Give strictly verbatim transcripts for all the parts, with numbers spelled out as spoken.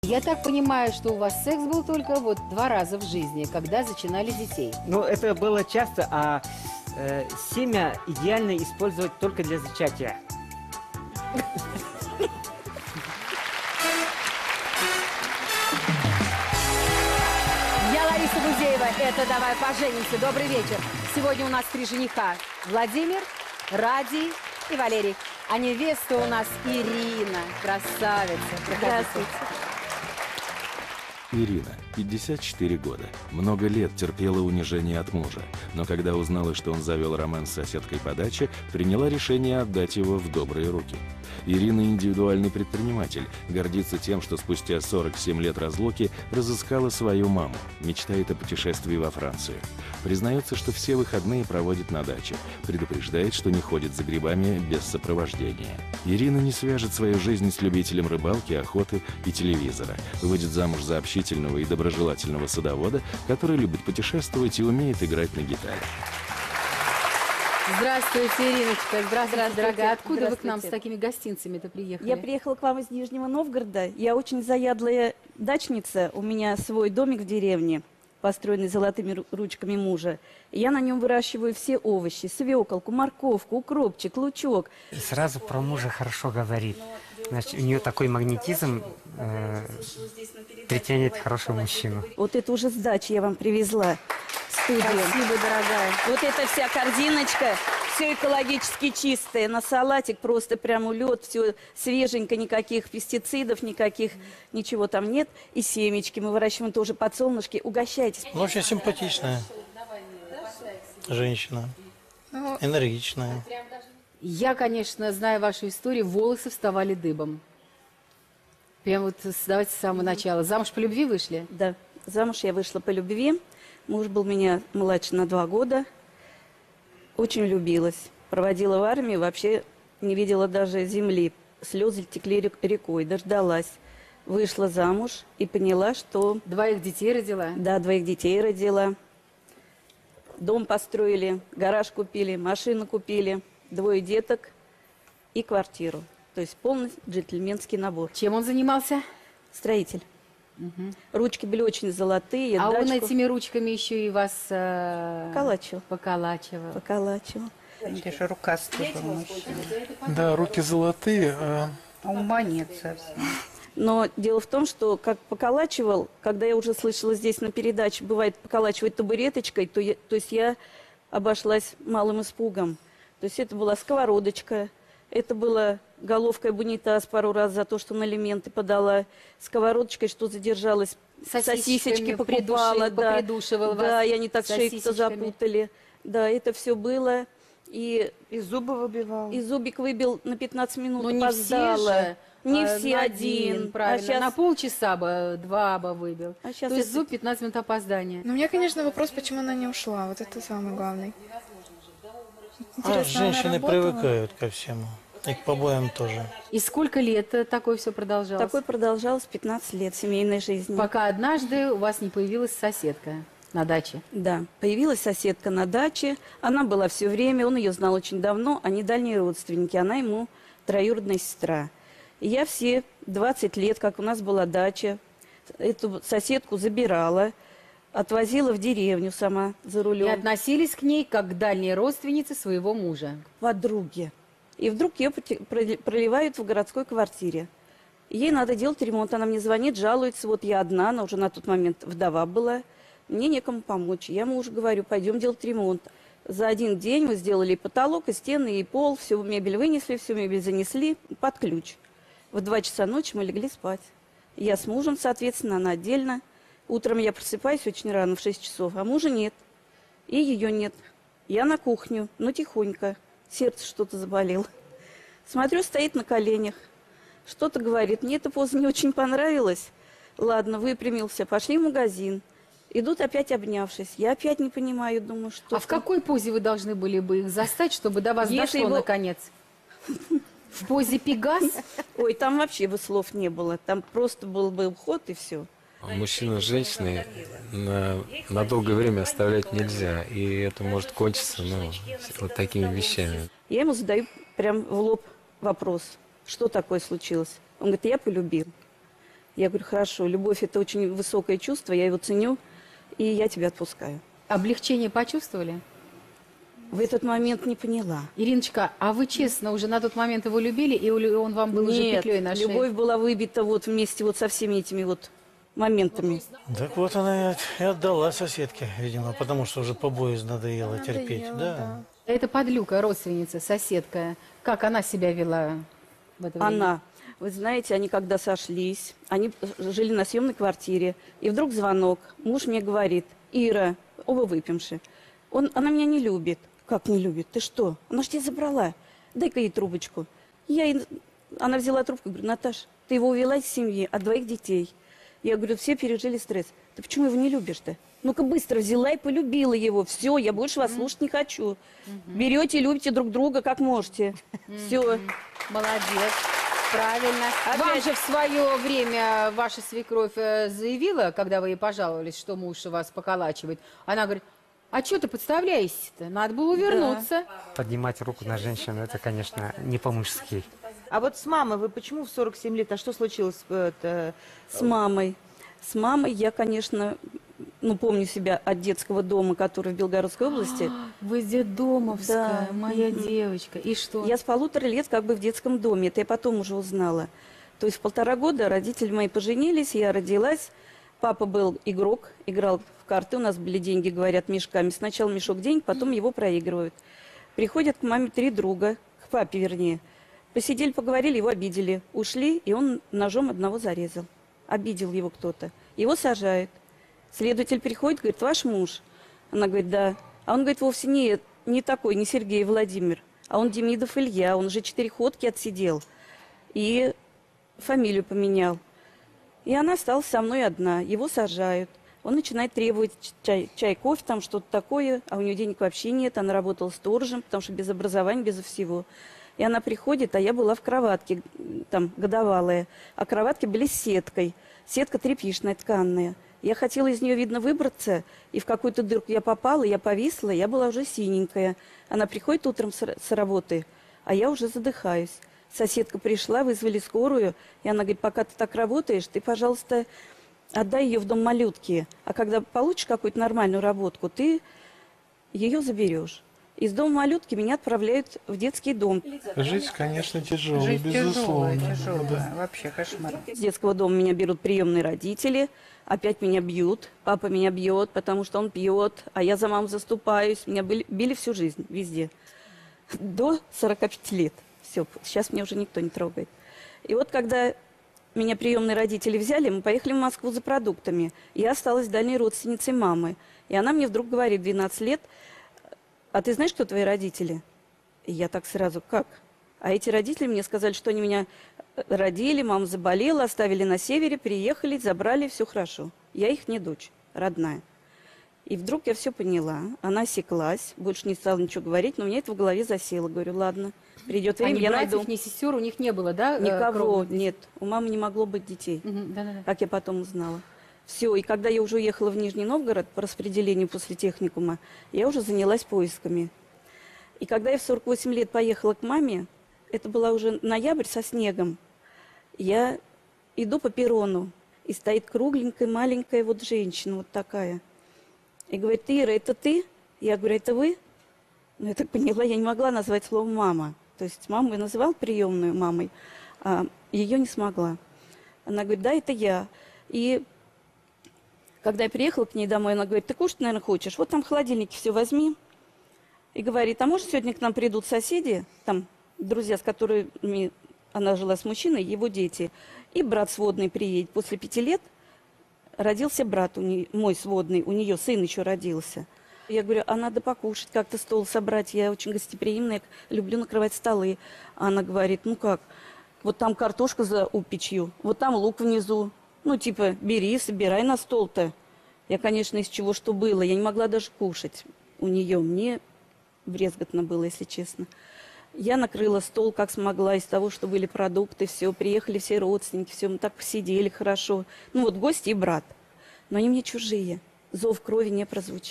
Я так понимаю, что у вас секс был только вот два раза в жизни, когда зачинали детей. Ну, это было часто, а э, семя идеально использовать только для зачатия. Я Лариса Гузеева, это «Давай поженимся». Добрый вечер. Сегодня у нас три жениха. Владимир, Радий и Валерий. А невеста у нас Ирина, красавица. Здравствуйте. Ирина, пятьдесят четыре года. Много лет терпела унижение от мужа. Но когда узнала, что он завел роман с соседкой по даче, приняла решение отдать его в добрые руки. Ирина индивидуальный предприниматель, гордится тем, что спустя сорок семь лет разлуки разыскала свою маму, мечтает о путешествии во Францию. Признается, что все выходные проводит на даче, предупреждает, что не ходит за грибами без сопровождения. Ирина не свяжет свою жизнь с любителем рыбалки, охоты и телевизора. Выйдет замуж за общительного и доброжелательного садовода, который любит путешествовать и умеет играть на гитаре. Здравствуйте, Ириночка. Здравствуйте, Здравствуйте, дорогая. Откуда вы к здравствуйте. нам с такими гостинцами-то приехали? Я приехала к вам из Нижнего Новгорода. Я очень заядлая дачница. У меня свой домик в деревне, построенный золотыми ру- ручками мужа. И я на нем выращиваю все овощи: свеколку, морковку, укропчик, лучок. Сразу про мужа хорошо говорит. Значит, у нее такой магнетизм, э, притянет хорошего мужчину. Вот это уже с дачи я вам привезла в студию. Спасибо, дорогая. Вот эта вся корзиночка, все экологически чистое. На салатик просто прям лед, все свеженько, никаких пестицидов, никаких, ничего там нет. И семечки мы выращиваем тоже, подсолнушки. Угощайтесь. Ну, очень симпатичная женщина, энергичная. Я, конечно, знаю вашу историю, волосы вставали дыбом. Прям вот с- давайте с самого начала. Замуж по любви вышли? Да, замуж я вышла по любви. Муж был меня младше на два года. Очень влюбилась. Проводила в армии, вообще не видела даже земли. Слезы текли рек- рекой, дождалась. Вышла замуж и поняла, что... Двоих детей родила? Да, двоих детей родила. Дом построили, гараж купили, машину купили, двое деток и квартиру. То есть полный джентльменский набор. Чем он занимался? Строитель. Ручки были очень золотые. А он дачку этими ручками еще и вас э, поколачивал. поколачивал. Поколачивал. Это же рукастый был мужчина. Да, руки золотые, а А ума нет совсем. Но дело в том, что как поколачивал, когда я уже слышала здесь на передаче, бывает поколачивать табуреточкой, то, я, то есть я обошлась малым испугом. То есть это была сковородочка, это была головка об унитаз пару раз за то, что на элементы подала, сковородочкой, что задержалась, Сосисочками сосисочки покупала. придушил, Да, попридушивал вас да, я не так шейку-то сосисочками. запутали. Да, это все было. И, И зубы выбивал. и зубик выбил на пятнадцать минут, Ну не опоздала. все же. Не а, все на один. правильно. А щас- На полчаса бы, два бы выбил. А щас То есть это- зуб пятнадцать минут опоздания. Ну, у меня, конечно, вопрос, почему она не ушла. Вот это самый главный. а Интересно, она женщины работала? привыкают ко всему. И к побоям тоже. И сколько лет э, такое все продолжалось? Такой продолжалось пятнадцать лет семейной жизни. Пока однажды у вас не появилась соседка на даче. Да, появилась соседка на даче. Она была все время, он ее знал очень давно. Они дальние родственники, она ему троюродная сестра. И я все двадцать лет, как у нас была дача, эту соседку забирала, отвозила в деревню сама за И рулем. относились к ней как к дальней родственнице своего мужа. Подруги. И вдруг ее поте- проли- проливают в городской квартире. Ей надо делать ремонт. Она мне звонит, жалуется. Вот я одна, она уже на тот момент вдова была. Мне некому помочь. Я мужу говорю, пойдем делать ремонт. За один день мы сделали и потолок, и стены, и пол. Всю мебель вынесли, всю мебель занесли под ключ. В два часа ночи мы легли спать. Я с мужем, соответственно, она отдельно. Утром я просыпаюсь очень рано, в шесть часов, а мужа нет. И ее нет. Я на кухню, но тихонько. Сердце что-то заболело. Смотрю, стоит на коленях. Что-то говорит. Мне эта поза не очень понравилась. Ладно, выпрямился. Пошли в магазин. Идут опять обнявшись. Я опять не понимаю, думаю, что... А в какой позе вы должны были бы их застать, чтобы до вас Если дошло его- наконец? В позе Пегас? Ой, там вообще бы слов не было. Там просто был бы уход и все. Мужчину с женщиной на, на долгое время оставлять нельзя. И это может кончиться, ну, вот такими вещами. Я ему задаю прям в лоб вопрос. Что такое случилось? Он говорит, я полюбил. Я говорю, хорошо, любовь – это очень высокое чувство, я его ценю, и я тебя отпускаю. Облегчение почувствовали? В этот момент не поняла. Ириночка, а вы честно уже на тот момент его любили, и он вам был уже Нет, петлей на шее? любовь была выбита вот вместе вот со всеми этими вот моментами. Так вот она и и отдала соседке, видимо, потому что уже побои надоело Надоело, терпеть. Да. да. Это подлюка, родственница, соседка. Как она себя вела в это время? Она, вы знаете, они когда сошлись, они жили на съемной квартире, и вдруг звонок. Муж мне говорит, Ира, оба выпьемши. Он, она меня не любит. Как не любит? Ты что? Она ж тебя забрала. Дай-ка ей трубочку. Я ей... Она взяла трубку и говорит, Наташ, ты его увела из семьи, от двоих детей. Я говорю, все пережили стресс. Ты почему его не любишь-то? Ну-ка быстро взяла и полюбила его. Все, я больше вас слушать не хочу. Берете и любите друг друга, как можете. Все. Молодец. Правильно. Опять- Вам же в свое время ваша свекровь э, заявила, когда вы ей пожаловались, что муж вас поколачивает. Она говорит, а что ты подставляешься-то? Надо было увернуться. Поднимать руку на женщину, это, конечно, не по-мужски. А вот с мамой вы почему в сорок семь лет? А что случилось? э, Это... С мамой. С мамой я, конечно, ну, помню себя от детского дома, который в Белгородской области. Вы детдомовская, Да. моя Мгм. девочка. И что? Я с полутора лет как бы в детском доме. Это я потом уже узнала. То есть в полтора года родители мои поженились, я родилась. Папа был игрок, играл в карты. У нас были деньги, говорят, мешками. Сначала мешок денег, потом его проигрывают. Приходят к маме три друга, к папе вернее. Посидели, поговорили, его обидели. Ушли, и он ножом одного зарезал. Обидел его кто-то. Его сажают. Следователь приходит, говорит, ваш муж? Она говорит, да. А он говорит, вовсе не, не такой, не Сергей Владимир, а он Демидов Илья. Он уже четыре ходки отсидел. И фамилию поменял. И она осталась со мной одна. Его сажают. Он начинает требовать чай, чай, кофе, там что-то такое. А у нее денег вообще нет. Она работала сторожем, потому что без образования, без всего. И она приходит, а я была в кроватке, там, годовалая. А кроватки были с сеткой. Сетка тряпичная, тканная. Я хотела из нее, видно, выбраться, и в какую-то дырку я попала, я повисла, я была уже синенькая. Она приходит утром с, с работы, а я уже задыхаюсь. Соседка пришла, вызвали скорую, и она говорит, пока ты так работаешь, ты, пожалуйста, отдай ее в дом малютки. А когда получишь какую-то нормальную работку, ты ее заберешь. Из дома малютки меня отправляют в детский дом. Жизнь, конечно, тяжелая, Жизнь тяжелая, безусловно. тяжелая. Да. Вообще кошмар. С детского дома меня берут приемные родители, опять меня бьют, папа меня бьет, потому что он пьет, а я за маму заступаюсь. Меня били, били всю жизнь, везде. До сорока пяти лет. Все, сейчас меня уже никто не трогает. И вот когда меня приемные родители взяли, мы поехали в Москву за продуктами. Я осталась дальней родственницей мамы. И она мне вдруг говорит, двенадцать лет, а ты знаешь, кто твои родители? И я так сразу, как? А эти родители мне сказали, что они меня родили, мама заболела, оставили на севере, приехали, забрали, все хорошо. Я их не дочь, родная. И вдруг я все поняла. Она осеклась, больше не стала ничего говорить, но у меня это в голове засело. Говорю, ладно, придет А время, ни я братьев, найду. ни сестер у них не было, да? э, Никого, кровных? нет. У мамы не могло быть детей, Мгм, да-да-да. как я потом узнала. Все, и когда я уже уехала в Нижний Новгород по распределению после техникума, я уже занялась поисками. И когда я в сорок восемь лет поехала к маме, это была уже ноябрь со снегом, я иду по перрону, и стоит кругленькая, маленькая вот женщина, вот такая. И говорит, Ира, это ты? Я говорю, это вы? Ну, я так поняла, я не могла назвать слово «мама». То есть маму я называла приемную мамой, а ее не смогла. Она говорит, да, это я. И когда я приехала к ней домой, она говорит, ты кушать, наверное, хочешь? Вот там в холодильнике все возьми. И говорит, а может, сегодня к нам придут соседи, там друзья, с которыми она жила с мужчиной, его дети, и брат сводный приедет. После пяти лет родился брат у нее, мой сводный, у нее сын еще родился. Я говорю, а надо покушать, как-то стол собрать, я очень гостеприимная, люблю накрывать столы. А она говорит, ну как, вот там картошка за у печью, вот там лук внизу. Ну, типа, бери, собирай на стол-то. Я, конечно, из чего что было. Я не могла даже кушать у нее. Мне брезготно было, если честно. Я накрыла стол, как смогла, из того, что были продукты, все. Приехали все родственники, все. Мы так посидели хорошо. Ну, вот гости и брат. Но они мне чужие. Зов крови не прозвучал.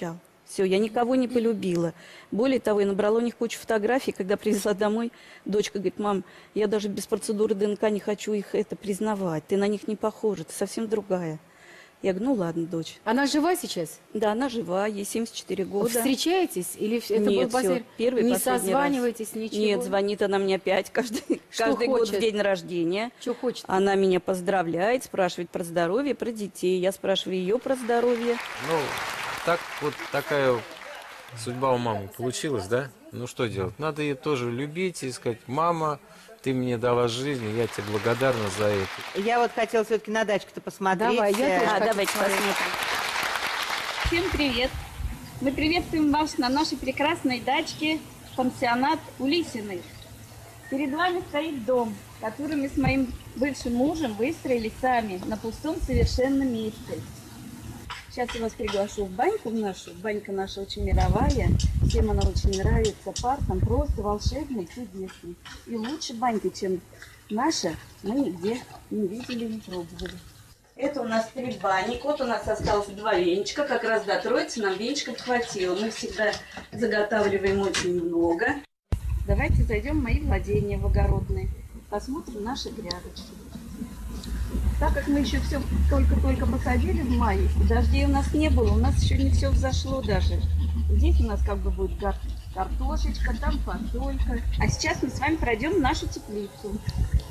Все, я никого не полюбила. Более того, я набрала у них кучу фотографий. Когда привезла домой, дочка говорит: мам, я даже без процедуры ДНК не хочу их это признавать. Ты на них не похожа, ты совсем другая. Я говорю: ну ладно, дочь. Она жива сейчас? Да, она жива, ей семьдесят четыре года. Встречаетесь? Или это Нет, был все, первый, Не последний созваниваетесь, раз. ничего? Нет, звонит она мне опять каждый, каждый год в день рождения. Что хочет? Она меня поздравляет, спрашивает про здоровье, про детей. Я спрашиваю ее про здоровье. Ну, так вот такая судьба у мамы получилась, да? Ну что делать? Надо ее тоже любить и сказать: мама, ты мне дала жизнь, и я тебе благодарна за это. Я вот хотела все-таки на дачку-то посмотреть. Давай, я тоже А, хочу давайте посмотреть. посмотрим. Всем привет! Мы приветствуем вас на нашей прекрасной дачке, пансионат Улисиных. Перед вами стоит дом, который мы с моим бывшим мужем выстроили сами на пустом совершенно месте. Сейчас я вас приглашу в баньку нашу. Банька наша очень мировая. Всем она очень нравится. Парк там просто волшебный, чудесный. И лучше баньки, чем наша, мы нигде не видели, не пробовали. Это у нас три банник. Вот у нас осталось два венчика. Как раз до троицы нам венчиков хватило. Мы всегда заготавливаем очень много. Давайте зайдем в мои владения в огородные. Посмотрим наши грядочки. Так как мы еще все только-только посадили в мае, дождей у нас не было, у нас еще не все взошло даже. Здесь у нас как бы будет кар картошечка, там фасолька. А сейчас мы с вами пройдем в нашу теплицу.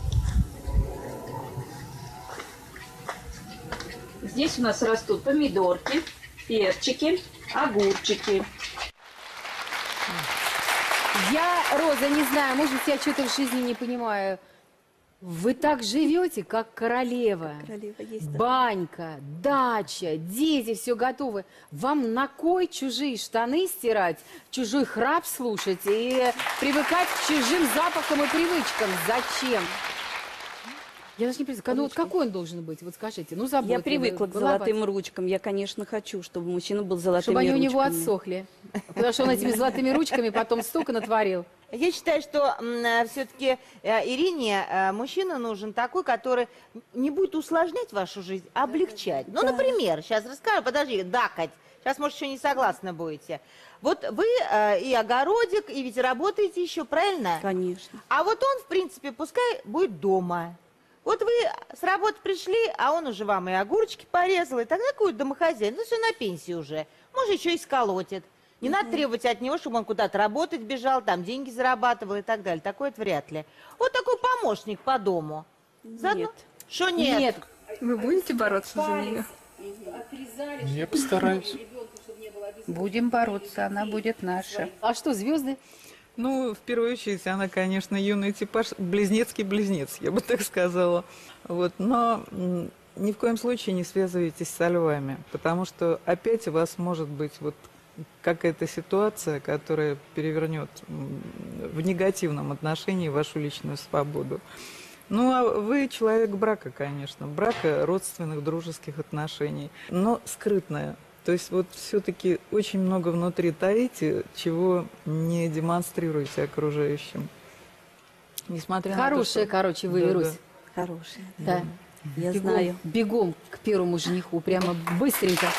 Здесь у нас растут помидорки, перчики, огурчики. Я, Роза, не знаю, может, я что-то в жизни не понимаю. Вы так живете, как королева. Королева есть, да. Банька, дача, дети, все готовы. Вам на кой чужие штаны стирать, чужой храп слушать и привыкать к чужим запахам и привычкам? Зачем? Я даже не представляю, ну вот какой он должен быть? Вот скажите, ну заботливый. Я привыкла к золотым ручкам. Я, конечно, хочу, чтобы мужчина был золотыми Чтобы они ручками. у него отсохли. Потому что он этими золотыми ручками потом столько натворил. Я считаю, что все-таки Ирине э, мужчина нужен такой, который не будет усложнять вашу жизнь, а облегчать. Ну, Да. например, сейчас расскажу, подожди, да, Кать, сейчас, может, еще не согласны будете. Вот вы э, и огородик, и ведь работаете еще, правильно? Конечно. А вот он, в принципе, пускай будет дома. Вот вы с работы пришли, а он уже вам и огурчики порезал, и тогда какой домохозяин, ну все на пенсии уже, может, еще и сколотит. Не надо требовать от него, чтобы он куда-то работать бежал, там деньги зарабатывал и так далее. Такое это вряд ли. Вот такой помощник по дому. Заодно... Нет. Что нет? Нет. Вы будете бороться за нее? Я постараюсь. Будем бороться, она будет наша. А что, звезды? Ну, в первую очередь, она, конечно, юный типаж, близнецкий близнец, я бы так сказала. Вот, но м, ни в коем случае не связывайтесь со львами, потому что опять у вас может быть вот какая-то ситуация, которая перевернет м, в негативном отношении вашу личную свободу. Ну, а вы человек брака, конечно, брака, родственных, дружеских отношений, но скрытная. То есть вот все-таки очень много внутри таите, чего не демонстрируете окружающим. Несмотря Хорошая, на то, что... короче, вы, Да, Русь. да. Хорошая. Да. Я бегом, знаю. Бегом к первому жениху, прямо быстренько.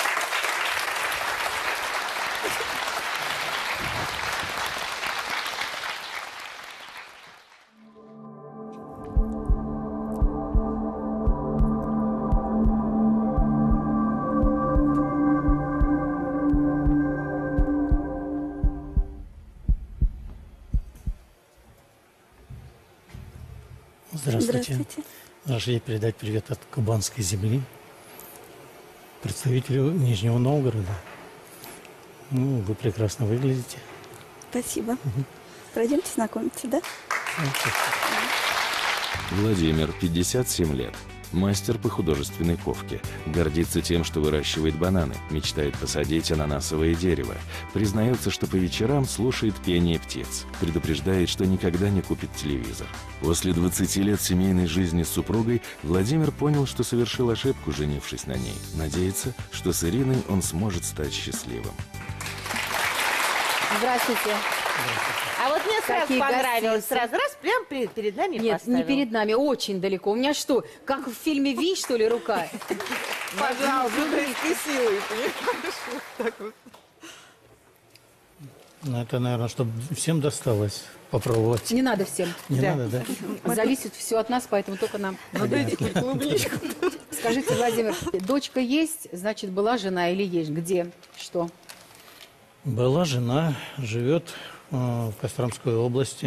Здравствуйте. Здравствуйте. Разрешите передать привет от Кубанской земли, представителю Нижнего Новгорода. Ну, вы прекрасно выглядите. Спасибо. Пройдемте знакомиться, да? Владимир, пятьдесят семь лет. Мастер по художественной ковке. Гордится тем, что выращивает бананы. Мечтает посадить ананасовое дерево. Признается, что по вечерам слушает пение птиц. Предупреждает, что никогда не купит телевизор. После двадцати лет семейной жизни с супругой Владимир понял, что совершил ошибку, женившись на ней. Надеется, что с Ириной он сможет стать счастливым. Здравствуйте. А вот мне сразу Какие понравилось, гостинцы. сразу раз прям перед, перед нами Нет, поставил. не перед нами, очень далеко. У меня что, как в фильме «Вий», что ли, рука? Пожалуйста, выбросьте силой, понимаешь? Вот так вот. Ну, это, наверное, чтобы всем досталось попробовать. Не надо всем. Не Да. надо, да? Зависит все от нас, поэтому только нам. Ну, дайте клубничку. Скажите, Владимир, дочка есть, значит, была жена или есть? Где? Что? Была жена, живет э, в Костромской области.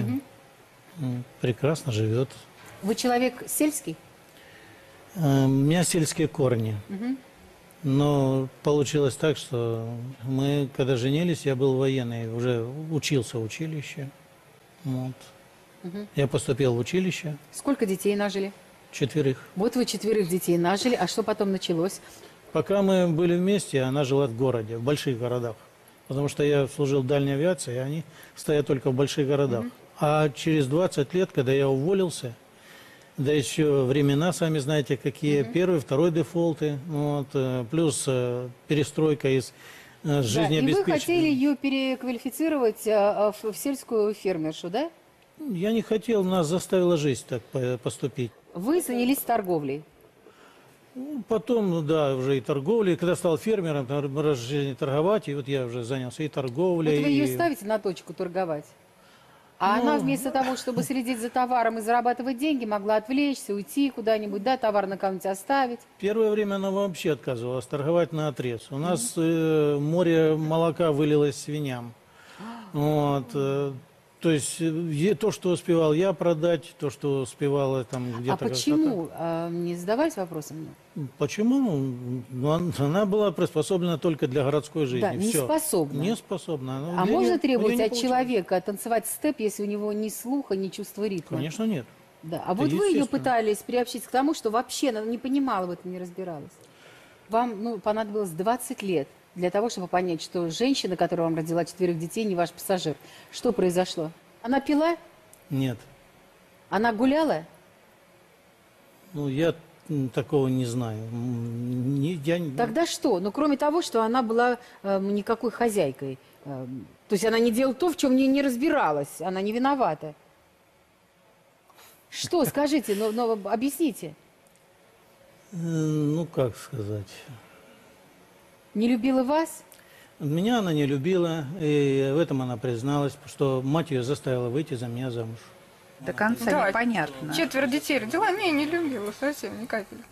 М, Прекрасно живет. Вы человек сельский? Э, У меня сельские корни. Мгм. Но получилось так, что мы, когда женились, я был военный, уже учился в училище. Вот. Мгм. Я поступил в училище, Сколько детей нажили? четверых. Вот вы четверых детей нажили, а что потом началось? Пока мы были вместе, она жила в городе, в больших городах. Потому что я служил в дальней авиации, и они стоят только в больших городах. А через двадцать лет, когда я уволился, да еще времена, сами знаете, какие, первый, второй дефолты, вот, э, плюс э, перестройка из э, Да, и вы жизнеобеспечения. хотели ее переквалифицировать а, в, в сельскую фермершу, да? Я не хотел, нас заставила жизнь так по- поступить. Вы занялись торговлей. Ну, Потом, ну да, уже и торговлей. Когда стал фермером, там, раз в жизни торговать, и вот я уже занялся и Вот торговлей. вы ее и- ставите на точку торговать. А Ну, она вместо того, чтобы следить за товаром и зарабатывать деньги, могла отвлечься, уйти куда-нибудь, да, товар на кого-нибудь оставить. Первое время она вообще отказывалась торговать на отрез. У нас э, море молока вылилось свиньям. Вот, э, то есть э, е- то, что успевал я продать, то, что успевала там где-то... А почему? А, не задавались вопросом? Почему? Ну, он- она была приспособлена только для городской жизни. Да, не Всё. способна. Не способна. Ну, А для можно неё- у требовать неё не от получилось. человека танцевать степ, если у него ни слуха, ни чувства ритма? Конечно, нет. Да. А Это вот вы ее естественно. пытались приобщить к тому, что вообще она не понимала в этом, не разбиралась. Вам ну, понадобилось двадцать лет для того, чтобы понять, что женщина, которая вам родила четверых детей, не ваш пассажир. Что произошло? Она пила? Нет. Она гуляла? Ну, я м, такого не знаю. М, не- я не- Тогда что? Ну, кроме того, что она была э, никакой хозяйкой. Э, то есть она не делала то, в чем не, не разбиралась. Она не виновата. Что? Скажите, ну, ну, объясните. Э, Ну, как сказать. Не любила вас? Меня она не любила, и в этом она призналась, что мать ее заставила выйти за меня замуж. До конца Да, непонятно. Четверо детей родила, не, не любила совсем, ни капельки.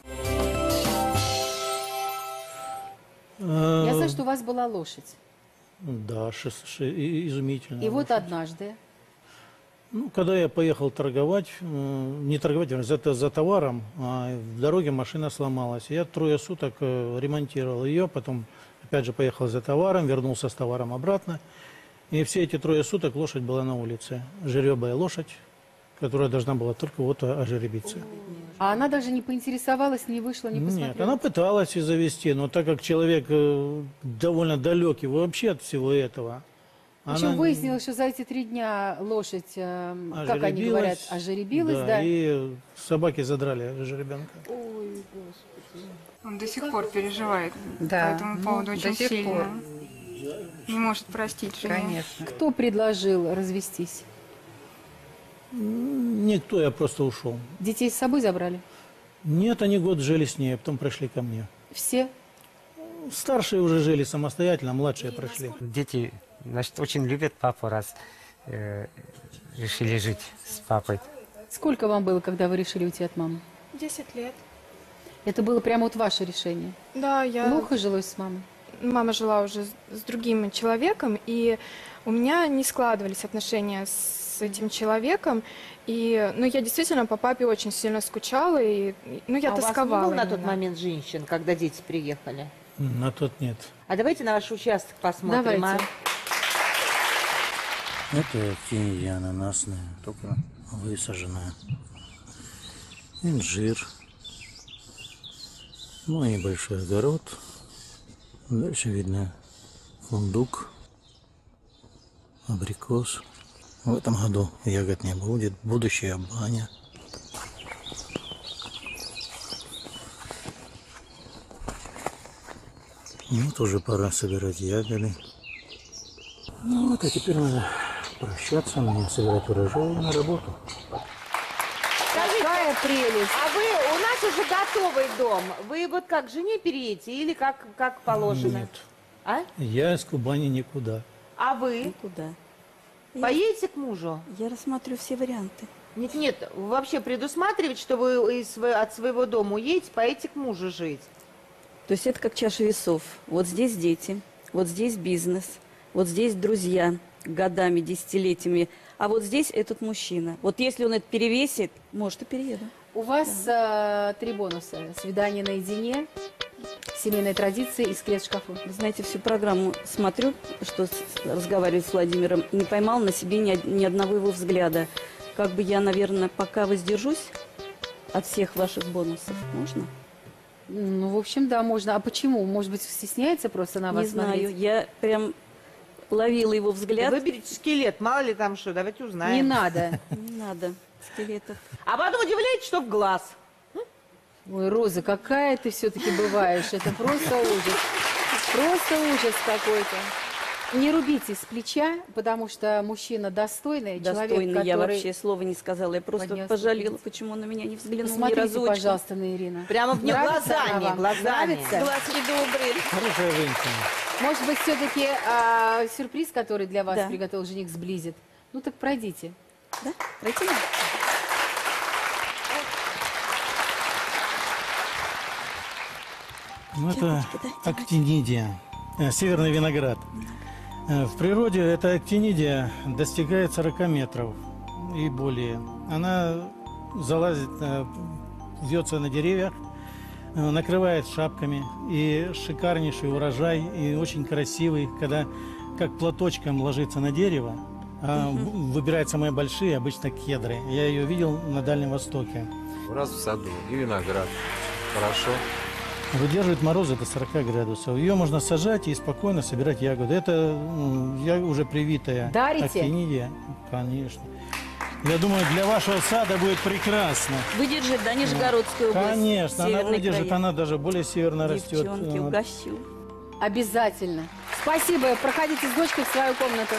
Э, Я знаю, что у вас была лошадь. Да, шес- ши- и- изумительно. И вот однажды Ну, когда я поехал торговать, э, не торговать, вернее, за, за товаром, а в дороге машина сломалась. Я трое суток э, ремонтировал ее, потом опять же поехал за товаром, вернулся с товаром обратно. И все эти трое суток лошадь была на улице. Жеребая лошадь, которая должна была только вот ожеребиться. А она даже не поинтересовалась, не вышла, не посмотрела? Нет, она пыталась и завести, но так как человек э, довольно далекий вообще от всего этого. В общем, она выяснилось, что за эти три дня лошадь, э, как они ожеребилась, говорят, ожеребилась, да. да. И собаки задрали жеребенка. Ой, Господи. Он до сих пор переживает Да, по этому ну, поводу до очень сих сильно. пор. Не может простить жену. Конечно. Кто предложил развестись? Никто, я просто ушел. Детей с собой забрали? Нет, они год жили с ней, а потом пришли ко мне. Все? Старшие уже жили самостоятельно, младшие пришли. Дети, значит, очень любят папу, раз э, решили жить с папой. Сколько вам было, когда вы решили уйти от мамы? Десять лет. Это было прямо вот ваше решение? Да, я... Плохо жилось с мамой? Мама жила уже с с другим человеком, и у меня не складывались отношения с этим человеком. И, ну, я действительно по папе очень сильно скучала, и, ну, я а у вас не тосковала. было на тот именно. момент женщин, когда дети приехали? На тот нет. А давайте на ваш участок посмотрим. Давайте. Это тенья ананасная, только высаженная. Инжир. Ну и небольшой огород. Дальше видно фундук, абрикос. В этом году ягод не будет. Будущая баня. Ну, тоже пора собирать ягоды. Ну вот, а теперь надо прощаться, мне собирать урожай и на работу. Какая прелесть! А вы, у нас уже готовый дом. Вы вот как к жене переедете или как, как положено? Нет. А? Я из Кубани никуда. А вы? Никуда. Я- Поедете к мужу? Я рассмотрю все варианты. Нет, нет, вообще предусматривать, что вы из сво- от своего дома уедете, поедете к мужу жить. То есть это как чаша весов. Вот здесь дети, вот здесь бизнес, вот здесь друзья годами, десятилетиями, а вот здесь этот мужчина. Вот если он это перевесит, может, и перееду. У вас э, три бонуса. Свидание наедине, семейные традиции и скелет в шкафу. Вы знаете, всю программу смотрю, что с- разговариваю с Владимиром, не поймал на себе ни, од- ни одного его взгляда. Как бы я, наверное, пока воздержусь от всех ваших бонусов. Можно? Ну, в общем, да, можно. А почему? Может быть, стесняется просто на вас Не знаю. смотреть? Я прям ловила его взгляд. Выберите скелет, мало ли там что, давайте узнаем. Не надо. Не надо скелетов. А потом удивляетесь, что в глаз. Ой, Роза, какая ты все-таки бываешь. Это просто ужас. Просто ужас какой-то. Не рубите с плеча, потому что мужчина достойный, Достойный, человек, который... я вообще слова не сказала. Я просто поднес пожалела, руку. почему он на меня не взглянул ни Посмотрите, разочка. пожалуйста, на Ирину. Прямо в нее Нравится глазами, она вам? глазами. Нравится? Глазки добрые. Хорошая женщина. Может быть, все-таки сюрприз, который для вас Да. приготовил жених, сблизит? Ну так пройдите. Да? Пройти надо? Ну, это Девочки, да, актинидия, э, северный виноград. Э, В природе эта актинидия достигает сорока метров и более. Она залазит, э, вьется на деревьях, э, накрывает шапками. И шикарнейший урожай, и очень красивый, когда как платочком ложится на дерево. А в- выбирают самые большие, обычно кедры. Я ее видел на Дальнем Востоке. Раз в саду и виноград. Хорошо. Выдерживает морозы до сорока градусов. Ее можно сажать и спокойно собирать ягоды. Это м, я уже привитая. Дарите? Актинидия. Конечно. Я думаю, для вашего сада будет прекрасно. Выдержит, да, Нижегородская область? Конечно, она северные выдержит, края. она даже более северно растет. Девчонки, Вот. угощу. Обязательно. Спасибо. Проходите с дочкой в свою комнату.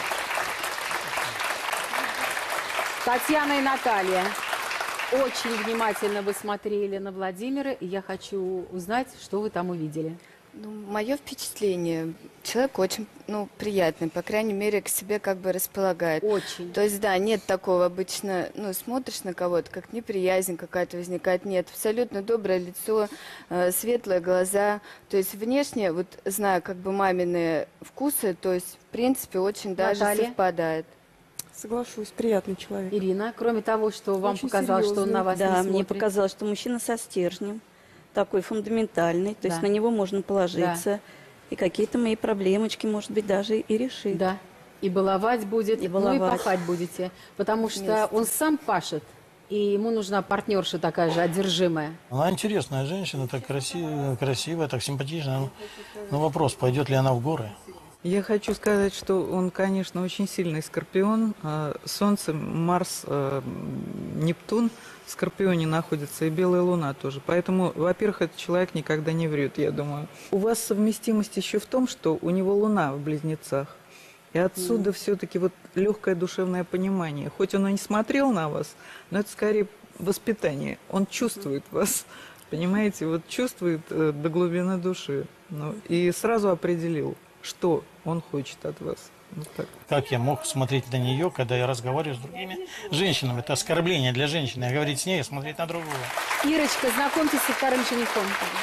Татьяна и Наталья. Очень внимательно вы смотрели на Владимира, и я хочу узнать, что вы там увидели. Ну, мое впечатление, человек очень, ну, приятный, по крайней мере, к себе как бы располагает. Очень. То есть, да, нет такого обычно, ну, смотришь на кого-то, как неприязнь какая-то возникает, нет, абсолютно доброе лицо, э, светлые глаза, то есть внешне, вот, зная как бы мамины вкусы, то есть, в принципе, очень даже Наталья? совпадает. Соглашусь, приятный человек. Ирина, кроме того, что вам Очень показалось, что он на вас Да, не мне смотрит. показалось, что мужчина со стержнем, такой фундаментальный, то есть Да. на него можно положиться. И какие-то мои проблемочки, может быть, даже и решить. Да. И баловать будет, И ну и баловать. пахать будете. Потому что Вместе. он сам пашет, и ему нужна партнерша такая же, одержимая. Она интересная женщина, так красивая, красивая, так симпатичная. Ну, но вопрос, пойдет ли она в горы? Я хочу сказать, что он, конечно, очень сильный скорпион. А, Солнце, Марс, а, Нептун в скорпионе находится, и белая луна тоже. Поэтому, во-первых, этот человек никогда не врет, я думаю. У вас совместимость еще в том, что у него луна в близнецах. И отсюда все-таки вот легкое душевное понимание. Хоть он и не смотрел на вас, но это скорее воспитание. Он чувствует вас, понимаете, вот чувствует э, до глубины души. Ну, и сразу определил, что он хочет от вас. Вот так. Как я мог смотреть на нее, когда я разговариваю с другими женщинами? Это оскорбление для женщины. А говорить с ней, а смотреть на другого. Ирочка, знакомьтесь со вторым женихом.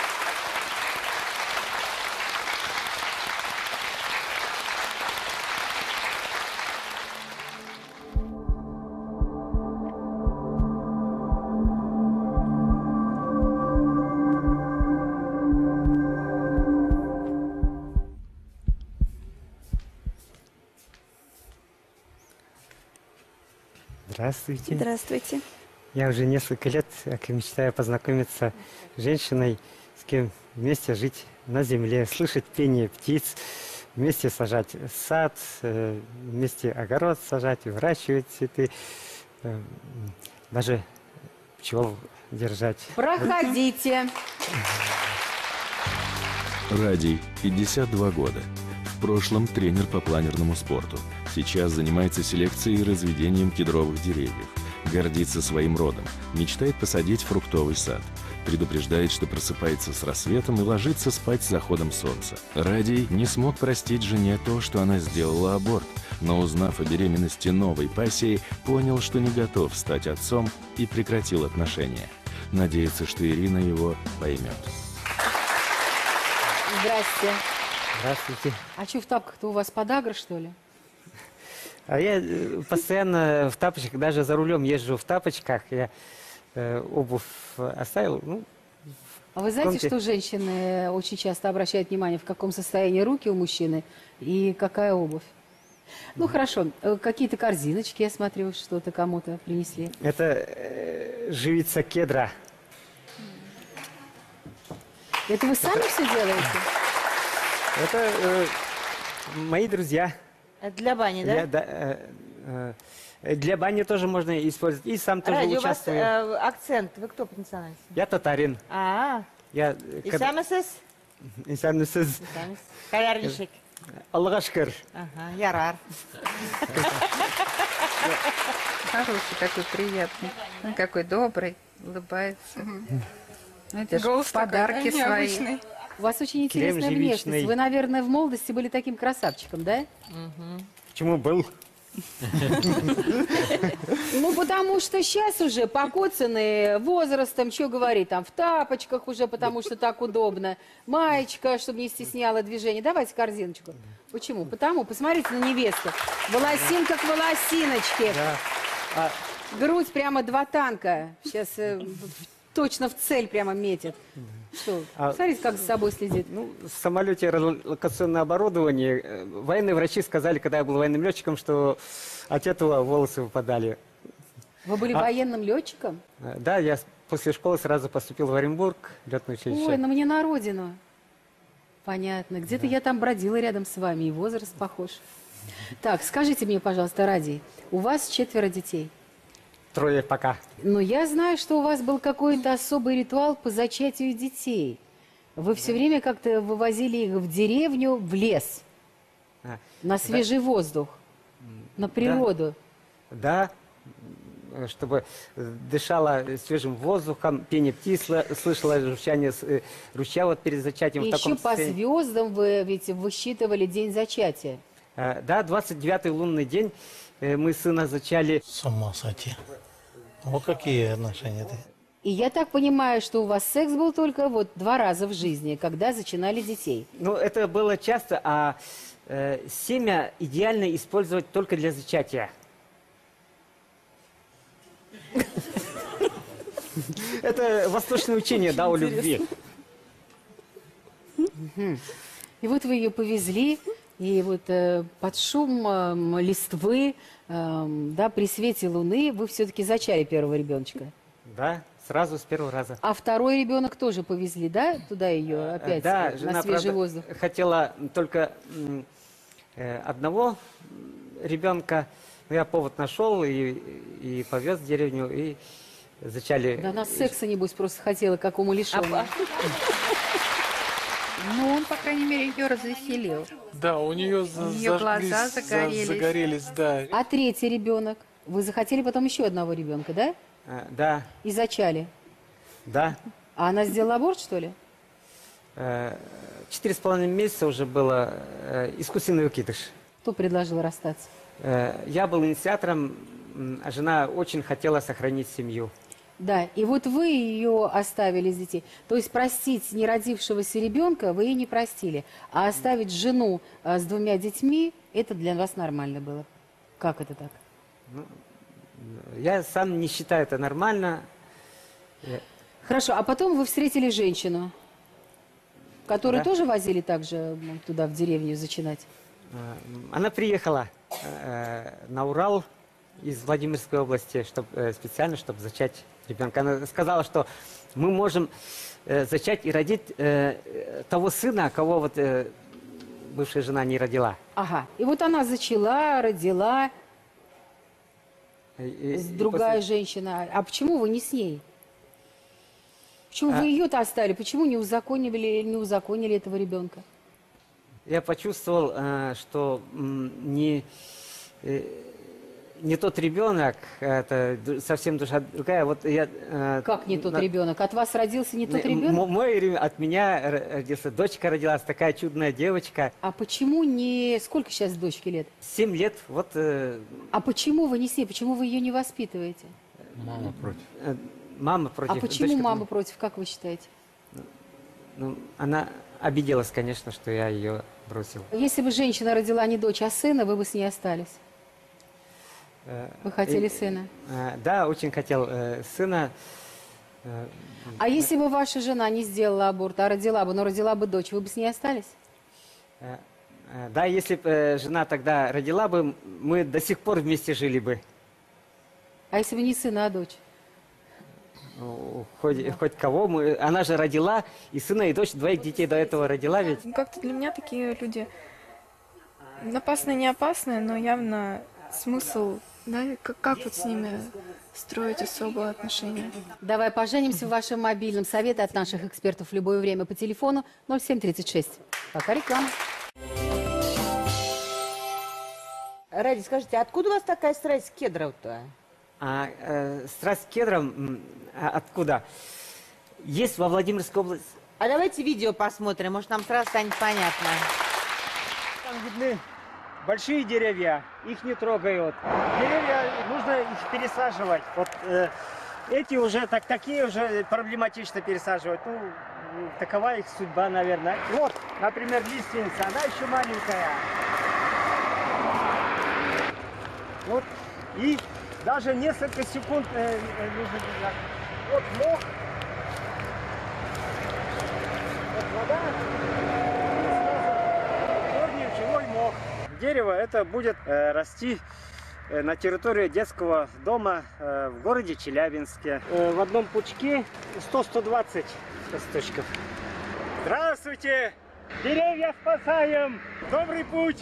Здравствуйте. Здравствуйте. Я уже несколько лет как мечтаю познакомиться с женщиной, с кем вместе жить на земле, слышать пение птиц, вместе сажать сад, э, вместе огород сажать, выращивать цветы, э, даже пчел держать. Проходите. Радий, пятьдесят два года. В прошлом тренер по планерному спорту. Сейчас занимается селекцией и разведением кедровых деревьев. Гордится своим родом. Мечтает посадить фруктовый сад. Предупреждает, что просыпается с рассветом и ложится спать с заходом солнца. Радий не смог простить жене то, что она сделала аборт, но, узнав о беременности новой пассии, понял, что не готов стать отцом и прекратил отношения. Надеется, что Ирина его поймет. Здрасте. Здравствуйте. А что в тапках-то у вас подагра, что ли? А я э, постоянно в тапочках, даже за рулем езжу в тапочках. Я э, обувь оставил. Ну, А вы знаете, комнате. что женщины очень часто обращают внимание, в каком состоянии руки у мужчины и какая обувь? Ну, хорошо. Э, Какие-то корзиночки, я смотрю, что-то кому-то принесли. Это э, живица кедра. Это вы сами все делаете? Это э, мои друзья. Это для бани, да? Я, да, э, э, для бани тоже можно использовать. И сам тоже Ради, у вас участвую. э, акцент. Вы кто по национальности? Я татарин. А, Я, э, и когда- самысыз? İnsanlısız. Каярнишек. Allah'a şükür. Ага, ярар. Хороший такой, приятный. Он какой добрый, улыбается. Ну, это ж Голос такой, подарки да, свои. необычный. У вас очень Крем интересная живичный. внешность. Вы, наверное, в молодости были таким красавчиком, да? Почему был? Ну, потому что сейчас уже покоцанные возрастом, что говорить, там, в тапочках уже, потому что так удобно. Маечка, чтобы не стесняла движение. Давайте корзиночку. Почему? Потому, посмотрите на невесту. Волосинка к волосиночке. Да. А, Грудь прямо два танка. Сейчас э, в- точно в цель прямо метит. Что? А- Смотрите, как за собой следит. ну, в самолете релокационное оборудование. Э, Военные врачи сказали, когда я был военным летчиком, что от этого волосы выпадали. Вы были А- военным летчиком? Э, Да, я с- после школы сразу поступил в Оренбург, летное училище. Ой, ну мне на родину. Понятно. Где-то я там бродила рядом с вами, и возраст похож. Так, скажите мне, пожалуйста, Радий, у вас четверо детей. Трое пока. Но я знаю, что у вас был какой-то особый ритуал по зачатию детей. Вы все время как-то вывозили их в деревню, в лес, А, на свежий воздух, на природу. Да, э, чтобы э, дышала свежим воздухом, пение птиц, сла- слышала журчание с- э, ручья вот перед зачатием. И в таком еще по состоянии. звездам вы ведь высчитывали день зачатия. Э, Да, двадцать девятый лунный день э, мы сына зачали. С ума сойти. Вот какие отношения-то? И я так понимаю, что у вас секс был только вот два раза в жизни, когда зачинали детей. Ну, это было часто, а э, семя идеально использовать только для зачатия. Это восточное учение, да, о любви. И вот вы ее повезли, и вот э, под шум эм, листвы, эм, да, при свете луны вы все-таки зачали первого ребеночка. Да, сразу с первого раза. А второй ребенок тоже повезли, да, туда ее опять, Да, э, жена, на свежий правда, воздух? хотела только м, э, одного ребенка. Но я повод нашел и, и повез в деревню, и зачали. Да она секса, небось, просто хотела, как умалишенная. Ну, он, по крайней мере, ее развеселил. Да, у нее, У неё глаза загорелись. загорелись, да. А третий ребенок? Вы захотели потом еще одного ребенка, да? Э, да, И зачали. да. А она сделала аборт, что ли? Э, Четыре с половиной месяца уже было э, искусственный выкидыш. Кто предложил расстаться? Э, Я был инициатором, м, а жена очень хотела сохранить семью. Да, и вот вы ее оставили с детей. То есть простить неродившегося ребенка вы ей не простили, а оставить жену а, с двумя детьми, это для вас нормально было. Как это так? Я сам не считаю это нормально. Хорошо, а потом вы встретили женщину, которую Да. тоже возили также м, туда, в деревню, зачинать? Э, Она приехала э, на Урал из Владимирской области чтоб, э, специально, чтобы зачать ребенка. Она сказала, что мы можем э, зачать и родить э, э, того сына, кого вот э, бывшая жена не родила. Ага, и вот она зачала, родила, И- и- с и другая после- женщина. А почему вы не с ней? Почему А- вы ее-то оставили? Почему не узаконили, не узаконили этого ребенка? Я почувствовал, э, что м, не, э, не тот ребенок, это ду- совсем душа другая. Вот я, э, Как не тот на- ребенок? От вас родился не тот м- ребенок? Мой ре- от меня р- родился, дочка родилась, такая чудная девочка. А почему не... Сколько сейчас дочке лет? Семь лет, вот... э, А почему вы не с ней? Почему вы ее не воспитываете? Мама против. э, мама против. А почему дочка- мама против, как вы считаете? Ну, она обиделась, конечно, что я ее бросил. Если бы женщина родила не дочь, а сына, вы бы с ней остались. Э, Вы хотели э, сына? э, Да, очень хотел э, сына. Э, А если бы ваша жена не сделала аборт, а родила бы, но родила бы дочь, вы бы с ней остались? э, э, Да, если бы жена тогда родила бы, мы до сих пор вместе жили бы. А если бы не сына, а дочь? Ну, Хоть, хоть кого мы... Она же родила, и сына, и дочь, двоих детей до этого родила ведь. Ну, Как-то для меня такие люди опасные, не опасные, но явно смысл, да, и как, как вот с ними строить особые отношения. Давай поженимся в вашем мобильном. Советы от наших экспертов в любое время по телефону ноль семь тридцать шесть. Пока реклама. Ради, скажите, откуда у вас такая страсть к кедрам-то? А э, страсть к кедрам м, а откуда? Есть во Владимирской области. А давайте видео посмотрим, может, нам сразу станет понятно. Там видны большие деревья, их не трогают. Деревья, нужно их пересаживать. Вот э, эти уже, так, такие уже проблематично пересаживать. Ну, такова их судьба, наверное. Вот, например, лиственница, она еще маленькая. Вот, и даже несколько секунд э, э, нужно держать. Вот мох. Вот вода. Корни, живой мох. Дерево это будет э, расти э, на территории детского дома э, в городе Челябинске. Э, в одном пучке сто — сто двадцать листочков. Здравствуйте! Деревья спасаем! Добрый путь!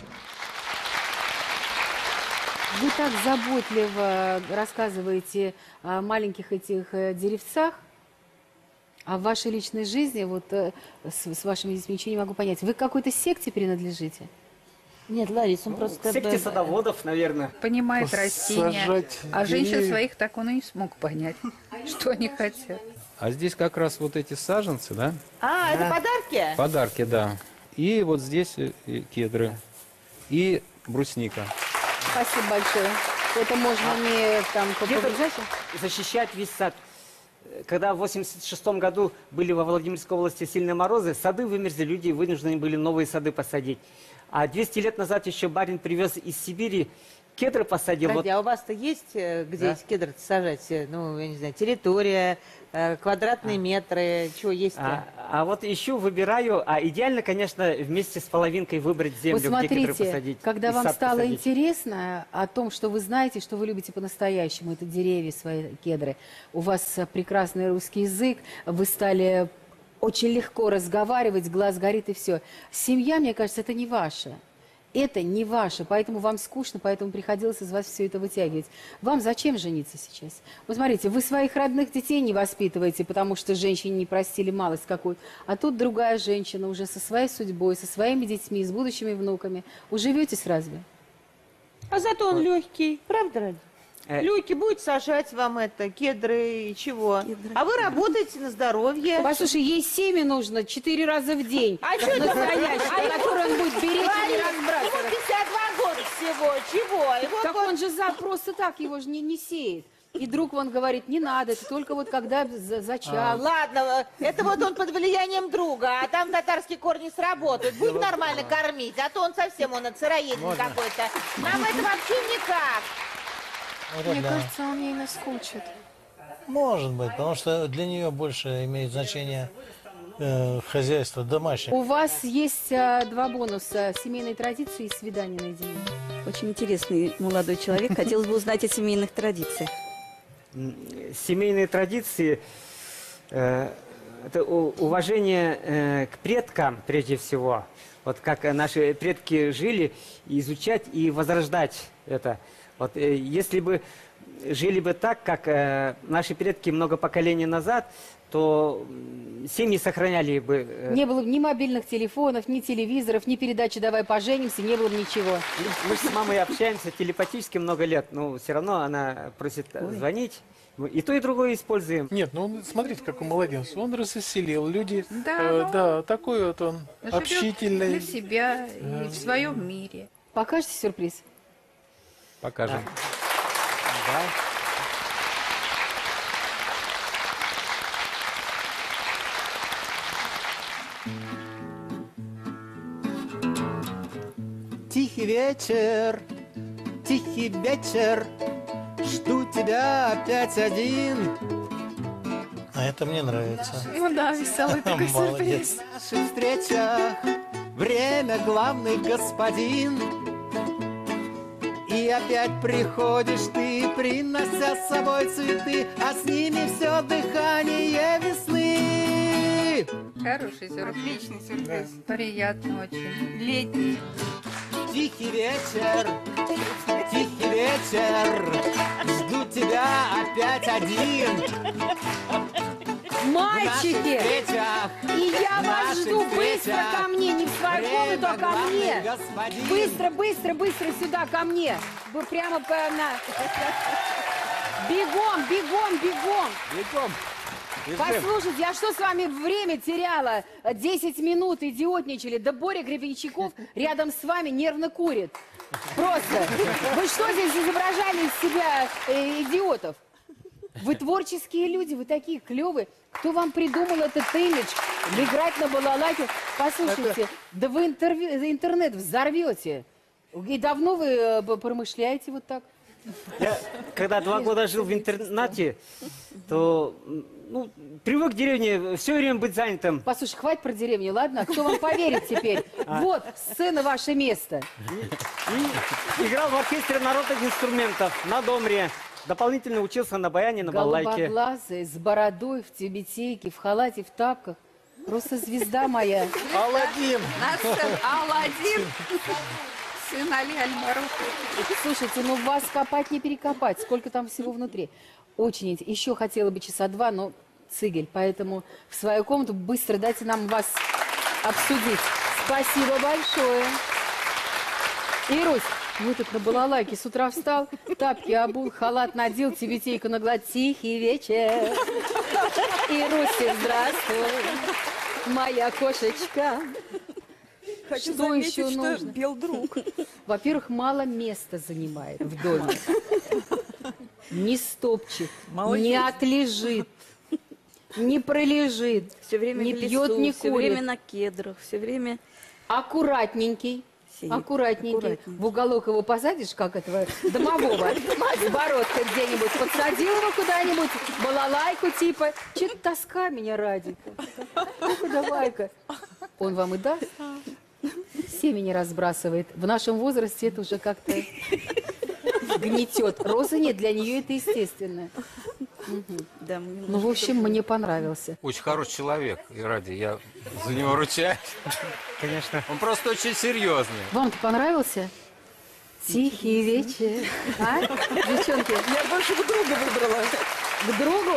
Вы так заботливо рассказываете о маленьких этих э, деревцах, а в вашей личной жизни, вот э, с, с вашими детьми, ничего не могу понять. Вы к какой-то секте принадлежите? Нет, Ларис, он просто... Секте садоводов, наверное. Понимает растения. Сажать А женщин деревья. своих так он и не смог понять, что они хотят. А здесь как раз вот эти саженцы, да? А, это подарки? Подарки, да. И вот здесь э, э, кедры. И брусника. Спасибо большое. Это можно не там Кедр побежать? защищать весь сад. Когда в восемьдесят шестом году были во Владимирской области сильные морозы, сады вымерзли, люди вынуждены были новые сады посадить. А двести лет назад еще барин привез из Сибири кедры, посадил. Ради, Вот, а у вас-то есть, э, где Да. эти кедры сажать? Э, Ну, я не знаю, территория, э, квадратные метры, чего есть-то? а, а вот ищу, выбираю. А идеально, конечно, вместе с половинкой выбрать землю, Вот где кедры смотрите, посадить. когда и вам сад стало посадить. интересно о том, что вы знаете, что вы любите по-настоящему, это деревья, свои кедры, у вас э, прекрасный русский язык, вы стали очень легко разговаривать, глаз горит и все. Семья, мне кажется, это не ваша. Это не ваше, поэтому вам скучно, поэтому приходилось из вас все это вытягивать. Вам зачем жениться сейчас? Вот смотрите, вы своих родных детей не воспитываете, потому что женщине не простили малость какую. А тут другая женщина уже со своей судьбой, со своими детьми, с будущими внуками. Уживетесь разве? А зато он легкий, правда, Ради? Э. Легкий будет сажать вам это, кедры и чего. А вы работаете на здоровье. Послушай, ей семя нужно четыре раза в день. А что это? Настоящее, которое он будет беречь и не Ларис, разбрасывать. ему пятьдесят два года всего, чего? Его Так вот- он же за просто так его же не, не сеет. И друг вон говорит, не надо, это только вот когда за- зачал. Ладно, это вот он под влиянием друга, а там татарские корни сработают. Будь нормально кормить, а то он совсем он от сыроеден какой-то. Нам это вообще никак. Мне кажется, он ей наскучит. Может быть, потому что для нее больше имеет значение э, хозяйство домашнее. У вас есть а, два бонуса: семейные традиции и свидание наедине. Очень интересный молодой человек. Хотелось бы узнать о семейных традициях. М, Семейные традиции э, это у- уважение э, к предкам прежде всего. Вот как э, наши предки жили, и изучать и возрождать это. Вот э, если бы жили бы так, как э, наши предки много поколений назад, то м, семьи сохраняли бы... э, Не было бы ни мобильных телефонов, ни телевизоров, ни передачи «Давай поженимся», не было бы ничего. Мы же с мамой общаемся телепатически много лет, но все равно она просит э, Ой. звонить. Мы и то, и другое используем. Нет, ну он, смотрите, какой молодец. Он развеселил люди. Да, э, ну, да, такой вот он Живет общительный. для себя и Да. в своем мире. Покажете сюрприз? Покажем. Да. Тихий вечер, тихий вечер, жду тебя опять один. А это мне нравится. Ну да, веселый такой Молодец. сюрприз. В наших встречах время главный господин. И опять приходишь ты, принося с собой цветы, а с ними все дыхание весны. Хороший сюрприз. Отличный сюрприз. Приятно очень. Летний. Тихий вечер, тихий вечер, жду тебя опять один. Мальчики! И я вас жду быстро ко мне, не в свою комнату, а ко мне. Быстро, быстро, быстро сюда, ко мне. Вы прямо по... на- Бегом, бегом, бегом. Бегом. Послушайте, я что с вами время теряла? Десять минут идиотничали. Да Боря Гребенщиков рядом с вами нервно курит. Просто. Вы что здесь изображали из себя э, идиотов? Вы творческие люди, вы такие клевые. Кто вам придумал этот имидж? Играть на балалайке? Послушайте, да вы интервью- интернет взорвете. И давно вы э, промышляете вот так? Я, когда два года жил в интернате, то м, ну, привык к деревне все время быть занятым. Послушай, хватит про деревню, ладно? Кто вам поверит теперь? А. Вот, сцена, ваше место. И играл в оркестре народных инструментов на домре. Дополнительно учился на баяне, на балалайке. Голубоглазый, с бородой, в тюбетейке, в халате, в тапках. Просто звезда моя. Аладдин. На сцену Аладдин. Сын Али Аль-Маруф. Слушайте, ну вас копать не перекопать. Сколько там всего внутри. Очень интересно. Еще хотела бы часа два, но цигель. Поэтому в свою комнату быстро дайте нам вас обсудить. Спасибо большое. Ирусь, мы тут на балалайке с утра встал, тапки обул, халат надел, тюбетейку нагладил. Тихий вечер. Ируся, здравствуй, моя кошечка. Хочу Что заметить, еще что нужно? бел друг. Во-первых, мало места занимает в доме. Не стопчет, Молодец. не отлежит, не пролежит, Все время не в лесу, пьет, не все курит. время на кедрах, все время... Аккуратненький. Сидит. Аккуратненький. Аккуратненький. В уголок его посадишь, как этого домового, с бородкой где-нибудь, подсадил его куда-нибудь, балалайку типа. Че-то тоска меня ради. Ну-ка, давай-ка. Он вам и даст. Семя не разбрасывает. В нашем возрасте это уже как-то гнетет. Розы нет, для нее это естественно. Мгм. Да, мы Ну, в общем, мне понравился. Очень хороший человек, и ради, я за него ручаюсь. Конечно. Он просто очень серьезный. Вам-то понравился? Тихий вечер. А, девчонки? Я больше к другу выбрала. К другу?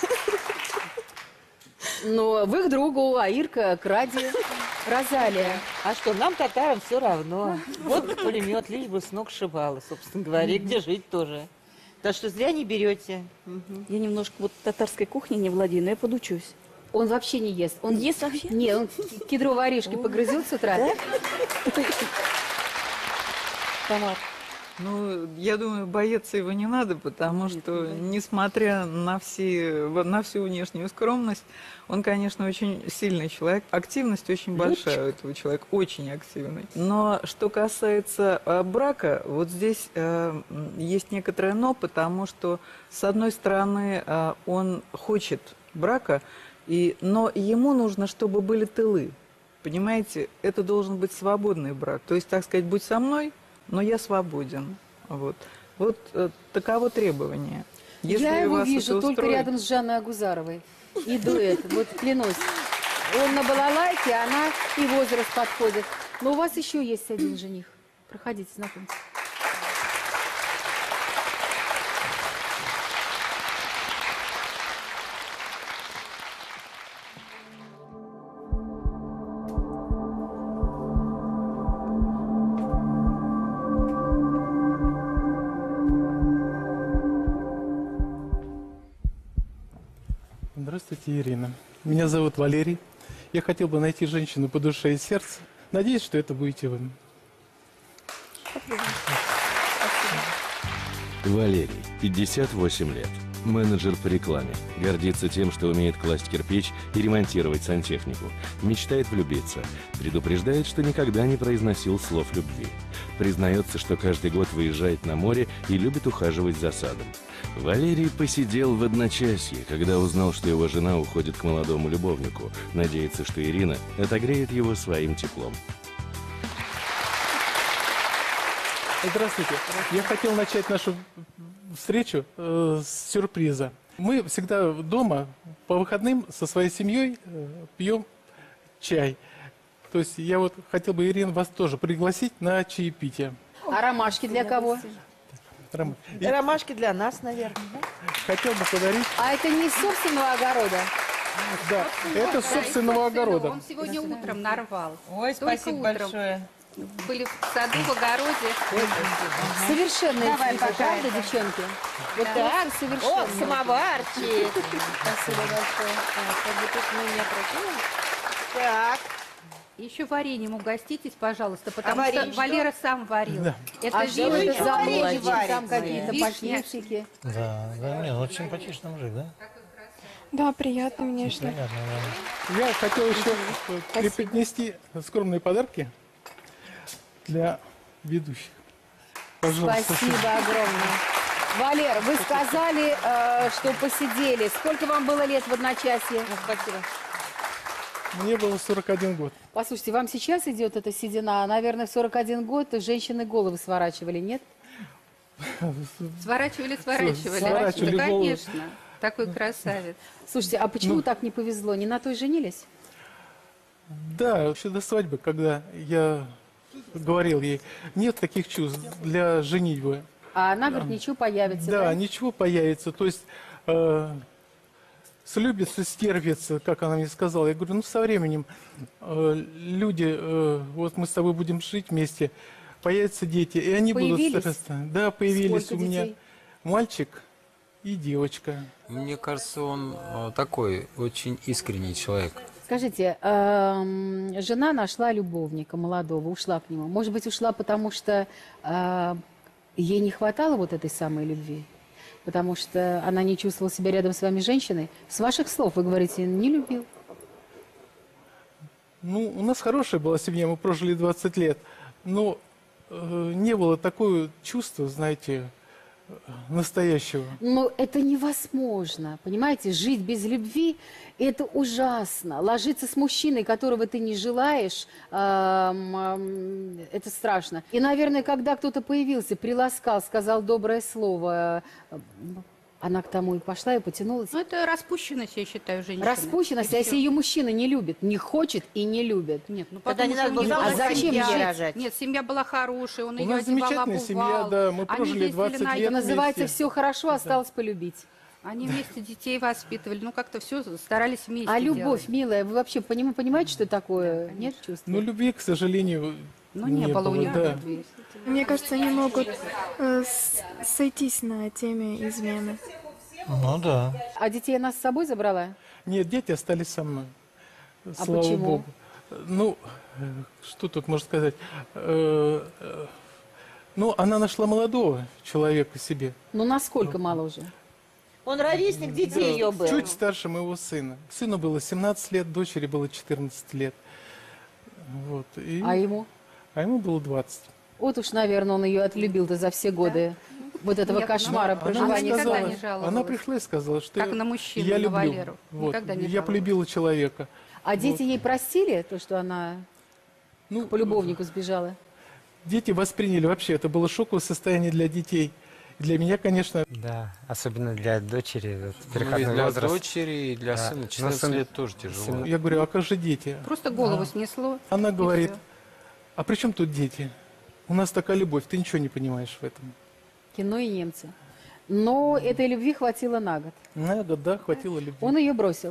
Ну, вы к другу, а Ирка к Раде. Розалия. А что, нам, татарам, все равно. Вот пулемет, лишь бы с ног сшибало, собственно говоря, и где жить тоже. Так что зря не берете. Я немножко вот татарской кухни не владею, но я подучусь. Он вообще не ест. Он ест вообще? Нет, он кедровые орешки погрызет с утра. Тамар. Ну, я думаю, бояться его не надо, потому что, несмотря на, все, на всю внешнюю скромность, он, конечно, очень сильный человек. Активность очень большая у этого человека, очень активный. Но что касается э, брака, вот здесь э, есть некоторое «но», потому что, с одной стороны, э, он хочет брака, и, но ему нужно, чтобы были тылы. Понимаете, это должен быть свободный брак. То есть, так сказать, будь со мной, но я свободен. Вот, вот э, таково требование. Если Я его вас вижу это только устроит- рядом с Жанной Агузаровой. И дуэт, вот клянусь. Он на балалайке, она и возраст подходит. Но у вас еще есть один жених. Проходите, знакомьтесь. Здравствуйте, Ирина. Меня зовут Валерий. Я хотел бы найти женщину по душе и сердцу. Надеюсь, что это будете вы. Валерий, пятьдесят восемь лет. Менеджер по рекламе. Гордится тем, что умеет класть кирпич и ремонтировать сантехнику. Мечтает влюбиться. Предупреждает, что никогда не произносил слов любви. Признается, что каждый год выезжает на море и любит ухаживать за садом. Валерий посидел в одночасье, когда узнал, что его жена уходит к молодому любовнику. Надеется, что Ирина отогреет его своим теплом. Здравствуйте. Я хотел начать нашу встречу э, с сюрприза. Мы всегда дома по выходным со своей семьей э, пьем чай. То есть я вот хотел бы, Ирина, вас тоже пригласить на чаепитие. А ромашки для кого? Ром... И ромашки для нас, наверное. Да? Хотел бы подарить. А это не из собственного огорода? Да, это с собственного огорода. Он сегодня утром нарвал. Ой, Только спасибо утром. большое. Были в саду, в огороде. Совершенные Давай, цветы, пожалуйста. правда, девчонки? Вот Да. так, О, совершенно. самоварчик. Спасибо большое. Так, как бы тут мы не опрокинули. Так. Еще вареньем угоститесь, пожалуйста, потому А что варенье Валера сам варил. Да. Это А вишня. что это за варенье молодец? варите? Там какие-то Вишня. пакетики. Да, да, не, ну очень симпатичный мужик, да? Да, приятно, конечно. Приятно, да. Я хотел еще э, преподнести скромные подарки для ведущих. Пожалуйста. Спасибо огромное. Валер, вы сказали, э, что посидели. Сколько вам было лет в одночасье? Спасибо. Мне было сорок один год. Послушайте, вам сейчас идет эта седина, а, наверное, в сорок один год женщины головы сворачивали, нет? Сворачивали, сворачивали. Сворачивали Да, голову. конечно. Такой красавец. Слушайте, а почему Ну. так не повезло? Не на той женились? Да, вообще до свадьбы, когда я говорил ей, нет таких чувств для женитьбы. А она говорит, ничего появится, Да, да? ничего появится. То есть э, слюбится, стерпится, как она мне сказала. Я говорю, ну со временем э, люди, э, вот мы с тобой будем жить вместе, появятся дети, и они Появились? будут стараться. Да, появились Сколько у меня детей? мальчик и девочка. Мне кажется, он э, такой очень искренний человек. Скажите, эм, жена нашла любовника молодого, ушла к нему. Может быть, ушла потому, что э, ей не хватало вот этой самой любви? Потому что она не чувствовала себя рядом с вами женщиной? С ваших слов вы говорите, не любил. Ну, у нас хорошая была семья, мы прожили двадцать лет, но э, не было такого чувства, знаете, э, настоящего. Но это невозможно, понимаете? Жить без любви – это ужасно. Ложиться с мужчиной, которого ты не желаешь, эм, эм, это страшно. И, наверное, когда кто-то появился, приласкал, сказал доброе слово, э, она к тому и пошла, и потянулась. Ну, это распущенность, я считаю, женщины. Распущенность, а И если всё. ее мужчина не любит, не хочет и не любит? Нет, ну Тогда потому не что надо у было него замуж была выходить, семья. детей рожать. Нет, семья была хорошая, он У ее нас одевал, замечательная семья, обувал. да, мы Они прожили ездили двадцать на лет Это называется вместе. «все хорошо, осталось полюбить». Они вместе детей воспитывали, ну как-то все старались вместе А любовь, делать. милая, вы вообще поним- понимаете, что такое? Нет чувств? Ну, любви, к сожалению, Ну, не, было у них да. любви. Мне кажется, они могут э, с- сойтись на теме измены. Ну да. А детей она с собой забрала? Нет, дети остались со мной. А Слава почему? Богу. Ну, э, что тут можно сказать? Э, э, Ну, она нашла молодого человека себе. Ну, насколько мало уже? Он ровесник детей ее был. Чуть старше моего сына. Сыну было семнадцать лет, дочери было четырнадцать лет. Вот. И- А ему? А ему было двадцать. Вот уж, наверное, он ее отлюбил-то за все годы вот этого Нет, кошмара ну, проживания. она никогда с вами. не жаловалась. Она пришла и сказала, что Как я, на мужчину, я на люблю. Валеру. Вот. Никогда не Я жаловалась. полюбила человека. А дети Вот. ей простили то, что она Ну, по любовнику сбежала? Дети восприняли вообще, это было шоковое состояние для детей. Для меня, конечно, Да, особенно для дочери, вот, Ну, и переходной для возраст. дочери, и для Да. сына Но четырнадцать сын- лет тоже тяжело. я говорю, а как же дети? Просто голову снесло. Она и говорит, всё. а при чем тут дети? У нас такая любовь, ты ничего не понимаешь в этом. Кино и немцы. Но этой любви хватило на год. На год, да, хватило любви. Он ее бросил.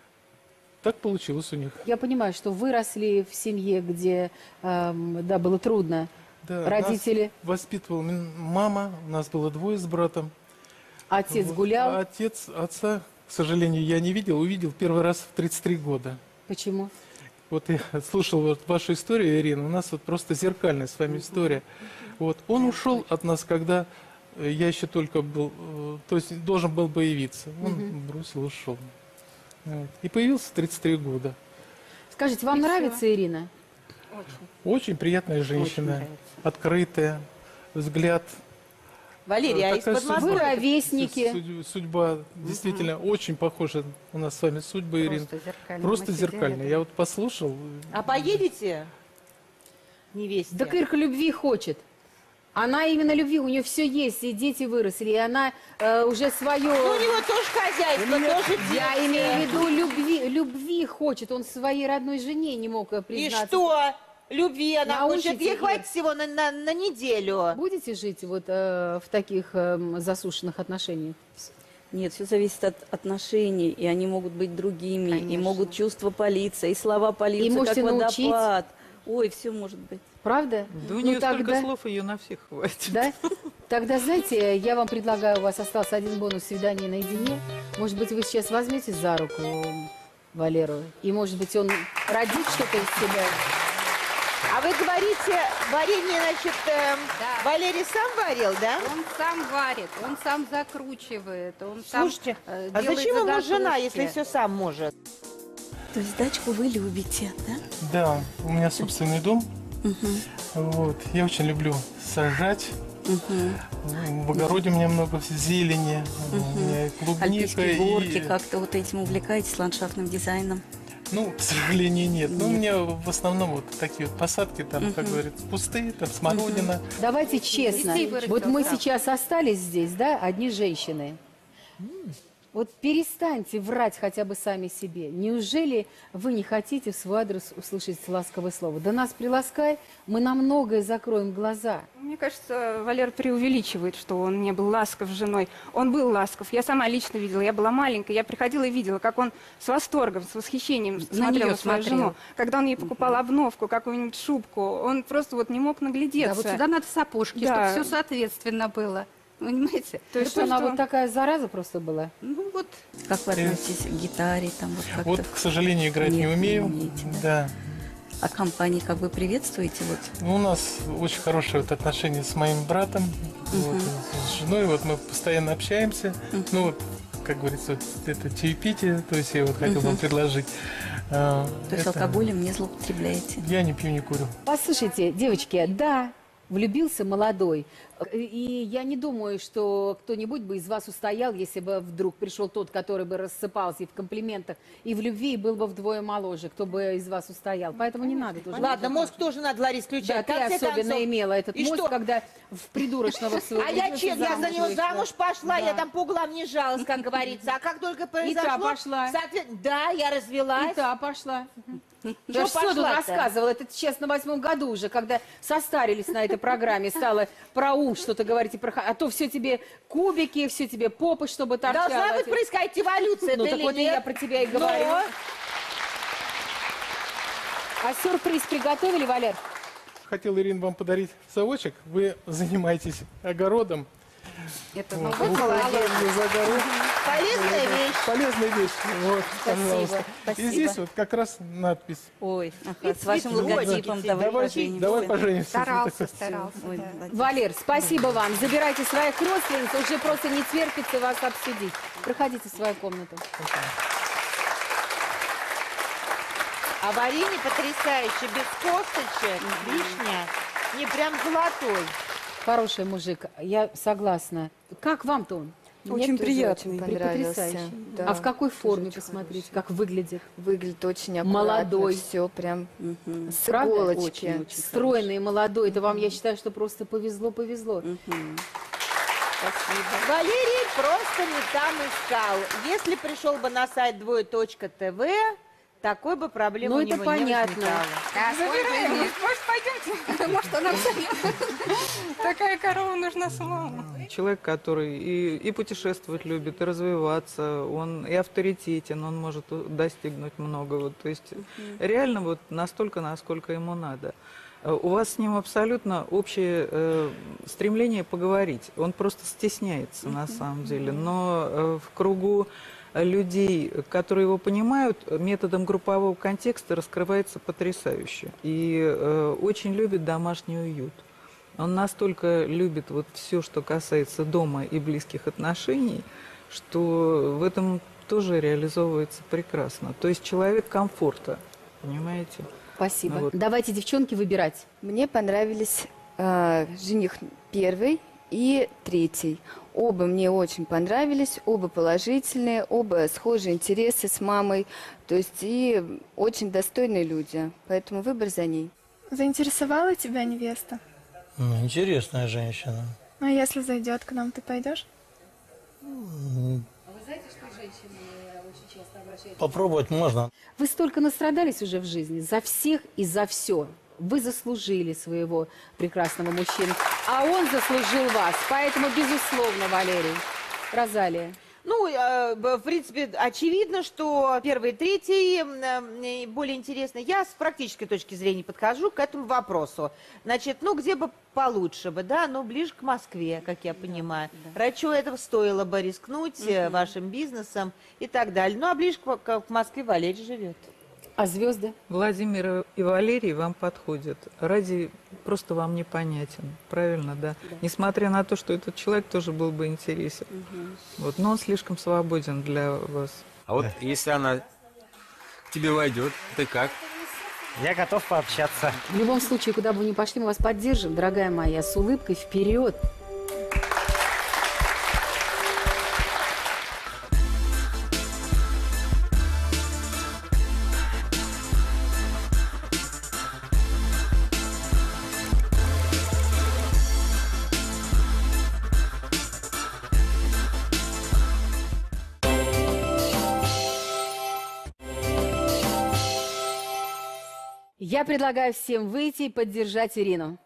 Так получилось у них. Я понимаю, что вы росли в семье, где, эм, да, было трудно. Да, Родители, нас воспитывала м- мама, у нас было двое с братом. отец Вот. гулял. А отец, отца к сожалению, я не видел, увидел первый раз в тридцать три года. Почему? Вот я слушал вот вашу историю, Ирина, у нас вот просто зеркальная с вами история. Вот он ушел от нас, когда э, я еще только был, э, то есть должен был появиться. Он Мгм. бросил, ушел. Вот. И появился в тридцать три года. Скажите, вам И всё. нравится Ирина? Очень приятная женщина, нравится. открытая, взгляд. Валерий, а Такая из Подмосковья? Вы ровесники. Судь- Судьба действительно очень похожа у нас с вами судьба, Ирина. Просто зеркально. Просто Мы сидели, зеркальная. да. Я вот послушал. А поедете? Невесте. Да Ирка любви хочет. Она именно любви, у нее все есть, и дети выросли, и она э, уже свое... Ну, у него тоже хозяйство, тоже дети. Я имею в виду любви, любви хочет, он своей родной жене не мог э, И признаться. что? Любви она Научите хочет. Ей их. хватит всего на, на, на неделю. Будете жить вот э, в таких э, засушенных отношениях? Нет, все зависит от отношений, и они могут быть другими, и Конечно. могут чувства палиться, и слова палиться, И можете как научить. водопад. Ой, все может быть. Правда? Да у Ну, нее столько тогда- слов, ее на всех хватит. Да? Тогда, знаете, я вам предлагаю, у вас остался один бонус свидания наедине. Может быть, вы сейчас возьмете за руку Валеру, и, может быть, он родит что-то из себя. А вы говорите, варенье, значит, эм, Валерий сам варил, да? Он сам варит, он сам закручивает, он сам Слушайте, э, а делает зачем ему заготовки. жена, если все сам может? То есть дачку вы любите, да? Да, у меня собственный дом. Вот. Я очень люблю сажать. В огороде у меня много зелени. У меня и клубника. Альпийские горки, и- как-то вот этим увлекаетесь, ландшафтным дизайном? Ну, к сожалению, нет. Ну, у меня в основном вот такие вот посадки, там, как говорится, пустые, там, смородина. Давайте честно. Детей вырастет, Вот мы да. сейчас остались здесь, да, одни женщины. Вот перестаньте врать хотя бы сами себе. Неужели вы не хотите в свой адрес услышать ласковое слово? Да нас приласкай, мы на многое закроем глаза. Мне кажется, Валер преувеличивает, что он не был ласков с женой. Он был ласков. Я сама лично видела. Я была маленькая, я приходила и видела, как он с восторгом, с восхищением смотрел неё на свою смотрел. жену. Когда он ей покупал обновку, какую-нибудь шубку, он просто вот не мог наглядеться. Да, вот сюда надо сапожки, Да. чтобы все соответственно было. Понимаете? То есть она вот такая зараза просто была? Ну вот. Как вы относитесь к гитаре? Там, вот, как-то? Вот, к сожалению, играть не Нет, не умею. умеете, Да. А компании как вы приветствуете? Вот? Ну, у нас очень хорошие вот отношения с моим братом, вот, с женой. Вот мы постоянно общаемся. Ну, вот, как говорится, вот это чаепитие, то есть я вот хотел вам Мгм. предложить. А, То есть это- алкоголем не злоупотребляете? Я не пью, не курю. Послушайте, девочки, да, влюбился молодой. И я не думаю, что кто-нибудь бы из вас устоял, если бы вдруг пришел тот, который бы рассыпался и в комплиментах, и в любви, и был бы вдвое моложе. Кто бы из вас устоял. Поэтому не надо тоже. Ладно, мозг тоже надо, Ларис, Да, включать. ты В конце особенно концов. имела этот И мозг, что? когда в придурочного своего А я влюбился, чем? Я за замуж него вышла. замуж пошла, Да. я там по углам не жалась, как говорится. А как только произошло... пошла. соответ- Да, я развелась. И та пошла. Чё Я все тут пошла-то? рассказывала, это сейчас на восьмом году уже, когда состарились на этой программе, стало про ум что-то говорить, и про ха- а то все тебе кубики, все тебе попы, чтобы торчало. Должна быть происходить эволюция, Ну да так или вот и нет? я про тебя и Ну, говорю. А сюрприз приготовили, Валер? Хотел, Ирина, вам подарить совочек. Вы занимаетесь огородом. Это Вот, ну, ухаживание за огородом. Полезная вещь. Полезная вещь. Вот, Спасибо, пожалуйста. спасибо. И здесь вот как раз надпись. Ой, ага, И с вашим цветочки. логотипом давай, Давай, поженимся. давай поженимся. Старался, старался. Ой, да. молодец. Валер, спасибо вам. Забирайте своих родственниц, уже просто не терпится вас обсудить. Проходите в свою комнату. А варенье потрясающее, без косточек, вишня. Не прям золотой. Хороший мужик, я согласна. Как вам-то он? Очень Мне тоже приятный. очень Понравился. Потрясающий. Да, А в какой тоже форме, очень посмотрите, как выглядит? Выглядит очень аккуратно. Молодой. Все прям с Правда? иголочки. Очень, очень Стройный, молодой. Это вам, я считаю, что просто повезло-повезло. Мгм. Валерий просто не там искал. Если пришел бы на сайт двое точка тв, такой бы проблемы Ну, у это него понятно. не возникало. А Забираем. сколько- Может, пойдемте? Может, она Такая корова нужна самому. Человек, который и, и путешествовать любит, и развиваться, он и авторитетен, он может у- достигнуть много. Вот, то есть реально вот настолько, насколько ему надо. Э, У вас с ним абсолютно общее э, стремление поговорить. Он просто стесняется на самом деле, но э, в кругу людей, которые его понимают, методом группового контекста раскрывается потрясающе. И э, очень любит домашний уют. Он настолько любит вот все, что касается дома и близких отношений, что в этом тоже реализовывается прекрасно. То есть человек комфорта, понимаете? Спасибо. Вот. Давайте, девчонки, выбирать. Мне понравились э, жених первый и третий. Оба мне очень понравились, оба положительные, оба схожие интересы с мамой. То есть и очень достойные люди. Поэтому выбор за ней. Заинтересовала тебя невеста? Ну, интересная женщина. А если зайдет к нам, ты пойдешь? М, Вы знаете, что женщины очень часто обращаются... Попробовать можно. Вы столько настрадались уже в жизни за всех и за все. Вы заслужили своего прекрасного мужчину, а он заслужил вас. Поэтому, безусловно, Валерий. Розалия. Ну, э, в принципе, очевидно, что первый и третий э, более интересно. Я с практической точки зрения подхожу к этому вопросу. Значит, ну, где бы получше бы, да, ну, ближе к Москве, как я понимаю. Да. Ради чего этого стоило бы рискнуть угу. вашим бизнесом и так далее. Ну, а ближе к, к Москве Валерий живет. А звезды? Владимир и Валерий вам подходят. Ради просто вам непонятен. Правильно, да? да? Несмотря на то, что этот человек тоже был бы интересен. Угу. Вот, но он слишком свободен для вас. А вот если она к тебе войдет, ты как? Я готов пообщаться. В любом случае, куда бы вы ни пошли, мы вас поддержим, дорогая моя, с улыбкой вперед. Я предлагаю всем выйти и поддержать Ирину.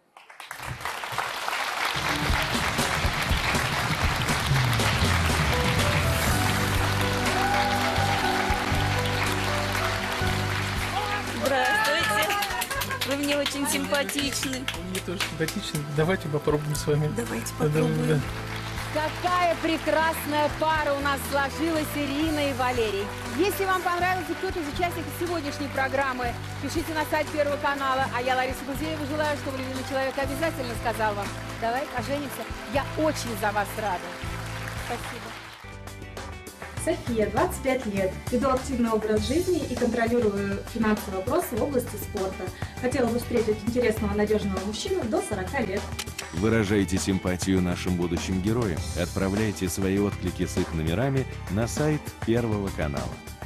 Здравствуйте. Вы мне очень симпатичны. Мне тоже симпатичны. Давайте попробуем с вами. Давайте попробуем. Да, да. Какая прекрасная пара у нас сложилась, Ирина и Валерий. Если вам понравился кто-то из участников сегодняшней программы, пишите на сайт Первого канала. А я, Лариса Гузеева, желаю, чтобы любимый человек обязательно сказал вам: давай поженимся. Я очень за вас рада. Спасибо. София, двадцать пять лет. Веду активный образ жизни и контролирую финансовые вопросы в области спорта. Хотела бы встретить интересного, надежного мужчину до сорока лет. Выражайте симпатию нашим будущим героям. Отправляйте свои отклики с их номерами на сайт Первого канала.